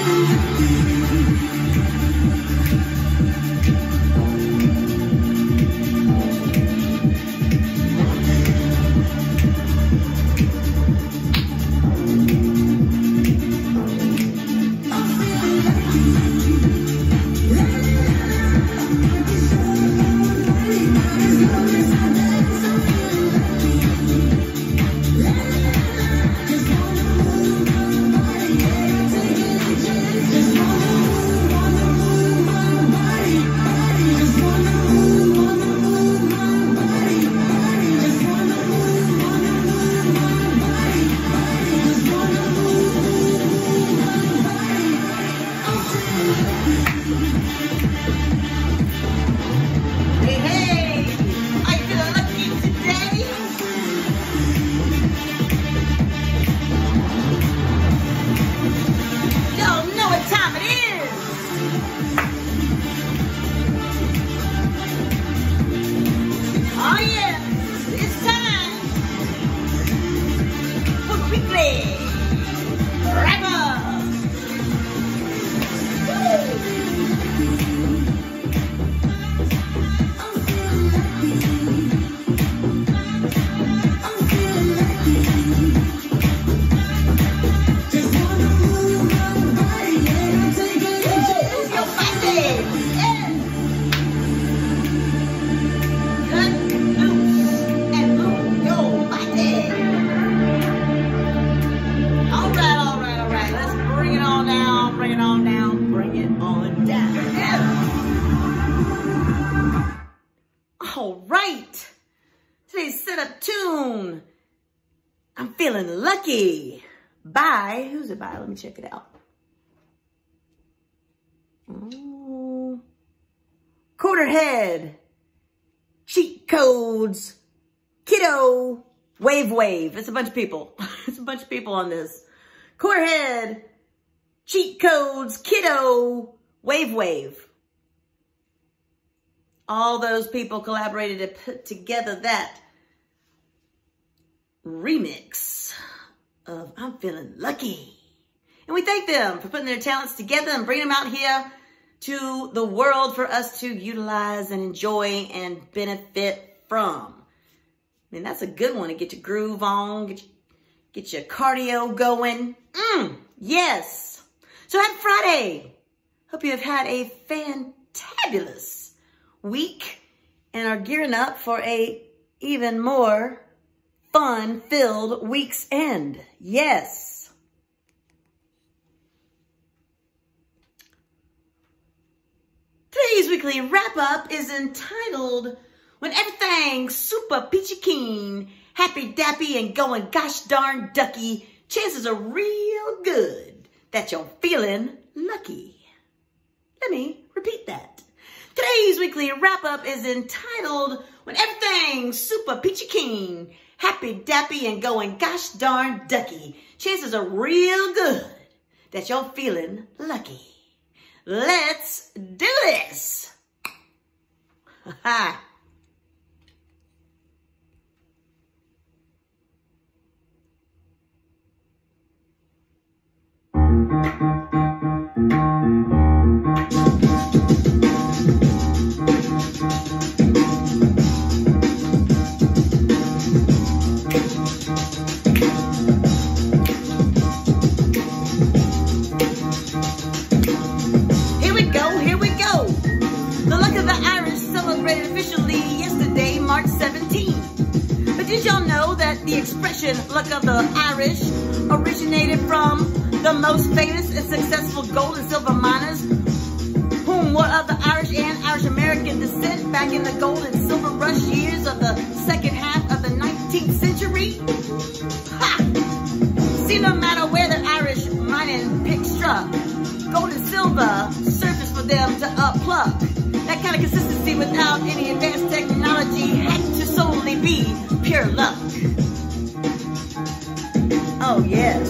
I'm feeling lucky. By, who's it by? Let me check it out. Oh. Quarterhead. Cheat Codes. Kiddo. Wave. It's a bunch of people. It's a bunch of people on this. Quarterhead. Cheat Codes. Kiddo. Wave. All those people collaborated to put together that remix of I'm Feeling Lucky. And we thank them for putting their talents together and bringing them out here to the world for us to utilize and enjoy and benefit from. I mean, that's a good one to get your groove on, get your cardio going. Yes. So happy Friday. Hope you have had a fantabulous week and are gearing up for a even more fun-filled week's end. Yes. Today's weekly wrap-up is entitled When Everything's Super Peachy Keen, Happy Dappy and Going Gosh Darn Ducky, chances are real good that you're feeling lucky. Let me repeat that. Today's weekly wrap-up is entitled When Everything's Super Peachy Keen, Happy Dappy and Going Gosh Darn Ducky, chances are real good that you're feeling lucky. Let's do this. Ha. The expression luck of the Irish originated from the most famous and successful gold and silver miners whom were of the Irish and Irish American descent back in the gold and silver rush years of the second half of the 19th century. Ha! See, no matter where the Irish mining pick struck, gold and silver surfaced for them to pluck. That kind of consistency without any advanced technology had to solely be pure luck. Oh, yes.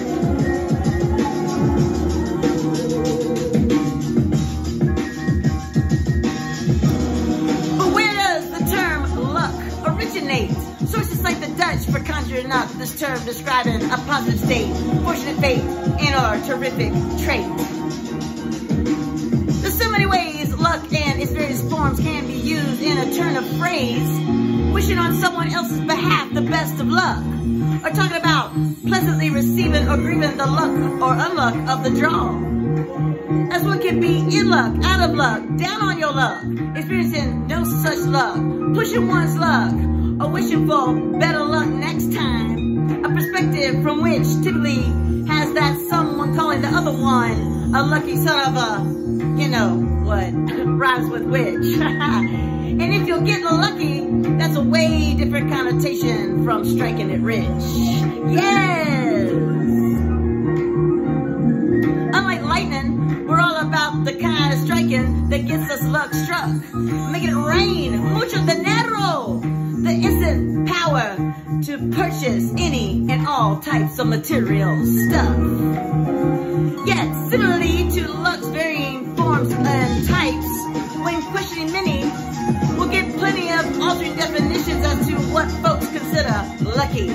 But where does the term luck originate? Sources like the Dutch for conjuring up this term describing a positive state, fortunate fate, and or terrific trait. There's so many ways luck and its various forms can be used in a turn of phrase, wishing on someone else's behalf the best of luck, or talking about pleasantly receiving or grieving the luck or unluck of the draw. As one can be in luck, out of luck, down on your luck, experiencing no such luck, pushing one's luck, or wishing for better luck next time. A perspective from which typically has that someone calling the other one a lucky son of a, you know what, rhymes with which. And if you're getting lucky, that's a way different connotation from striking it rich. Yes! Unlike lightning, we're all about the kind of striking that gets us luck struck. Making it rain, mucho dinero, the instant power to purchase any and all types of material stuff. Yet, similarly to luck's varying forms and types, when questioning many, we'll get plenty of alternate definitions as to what folks consider lucky.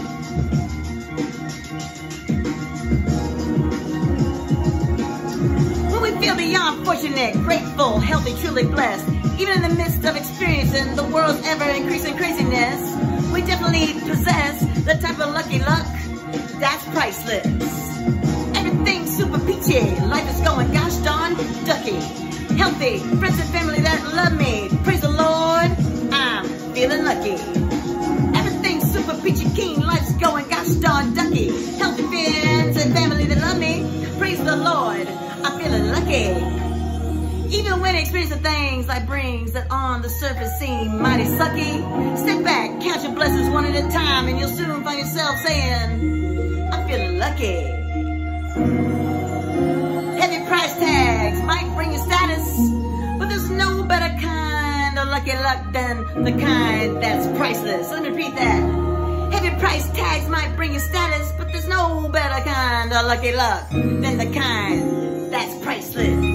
When we feel beyond fortunate, grateful, healthy, truly blessed, even in the midst of experiencing the world's ever-increasing craziness, we definitely possess the type of lucky luck that's priceless. Everything's super peachy, life is going gosh darn ducky. Healthy, friends and family that love me, praise the Lord, I'm feeling lucky. Everything's super peachy keen, life's going gosh darn ducky. Healthy friends and family that love me, praise the Lord, I'm feeling lucky. Even when experiencing things like brings that on the surface seem mighty sucky, step back, count your blessings one at a time, and you'll soon find yourself saying, I'm feeling lucky. Heavy price tags might bring you status, but there's no better kind of lucky luck than the kind that's priceless. Let me repeat that. Heavy price tags might bring you status, but there's no better kind of lucky luck than the kind that's priceless.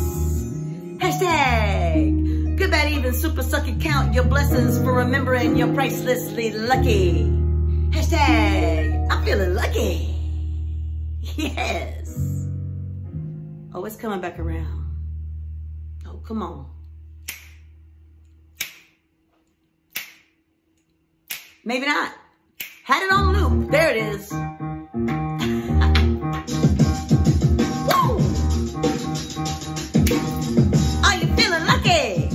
Hashtag good, bad, even, super sucky, count your blessings for remembering you're pricelessly lucky. Hashtag I'm feeling lucky. Yes. Oh, it's coming back around. Oh, come on. Maybe not. Had it on loop. There it is. Woo! Are you feeling lucky?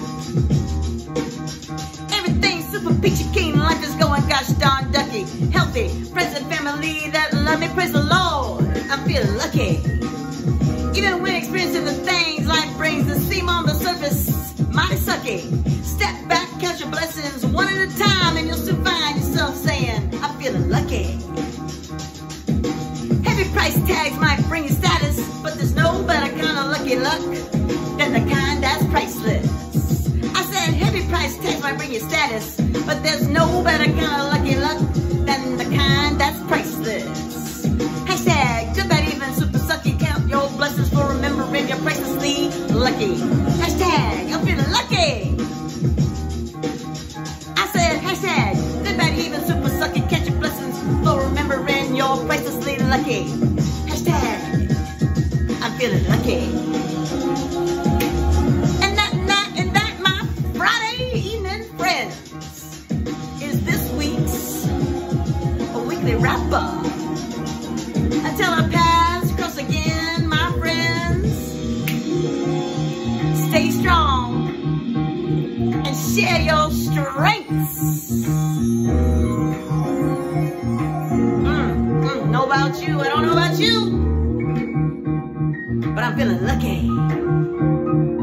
Everything's super peachy keen. Life is going gosh darn ducky. Healthy, friends and family that love me, praise the Lord, I'm feeling lucky. Even when experiencing the things life brings that seem on the surface mighty sucky, step back, count your blessings one at a time, and you'll soon find yourself saying, I'm feeling lucky. Heavy price tags might bring you status, but there's no better kind of lucky luck than the kind that's priceless. I said heavy price tags might bring you status, but there's no better kind of lucky luck than the kind that's priceless. Hashtag good, bad, even, super sucky, count your blessings for remembering you're pricelessly lucky. Hashtag I'm feeling lucky. I said hashtag good, bad, even, super sucky, count your blessings for remembering you're pricelessly lucky. Hashtag I'm feeling lucky. And that, my Friday evening friends, is this week's weekly wrap-up. Until our paths cross again, my friends, stay strong and share your strengths. Know about you, I don't know about you, but I'm feeling lucky.